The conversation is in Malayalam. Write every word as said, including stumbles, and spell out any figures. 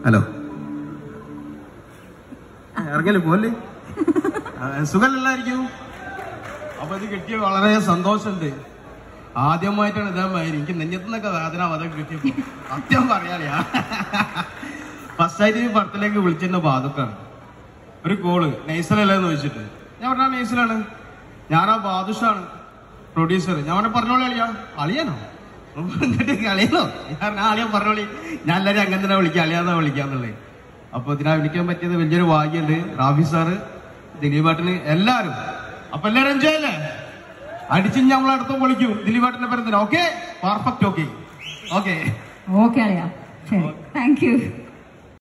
ഹലോ, ഇറങ്ങല്ലേ പോലെ സുഖമല്ലായിരിക്കും. അപ്പൊ ഇത് കിട്ടിയ വളരെ സന്തോഷമുണ്ട്. ആദ്യമായിട്ടാണ് ഇതേമാതിരി എനിക്ക് നെഞ്ഞത്തുനിന്നൊക്കെ വേദന അതൊക്കെ കിട്ടിയപ്പോ സത്യം പറയാറിയാ. ഫസ്റ്റ് ആയിട്ട് ഈ പടത്തിലേക്ക് വിളിച്ചിരുന്ന ബാദുക്കാണ്. ഒരു കോള് നൈസലല്ലേന്ന് ചോദിച്ചിട്ട് ഞാൻ പറഞ്ഞാൽ നൈസലാണ്, ഞാനാ ബാദുഷാണ് പ്രൊഡ്യൂസർ. ഞാൻ അവനെ പറഞ്ഞോളി അളിയാ. അളിയാനോ അളിയാനോ ഞാൻ അളിയാൻ പറഞ്ഞോളി, ഞാൻ എല്ലാവരും അങ്ങനെ തന്നെ വിളിക്കാം, അളിയാന്നാ വിളിക്കാന്നുള്ളത്. അപ്പൊ ഇതിനാ വിളിക്കാൻ പറ്റിയത് വലിയൊരു ഭാഗ്യമുണ്ട്. റാഫി സാറ്, ദിലീപേട്ടന്, എല്ലാരും. അപ്പൊ എല്ലാരും എൻജോയ് അല്ലേ? അടിച്ച് നമ്മൾ അടുത്ത് വിളിക്കും ദിലീപേട്ടന്റെ പേര്. Okay, perfect. Okay okay okay അളിയാ, ശരി, താങ്ക് യു.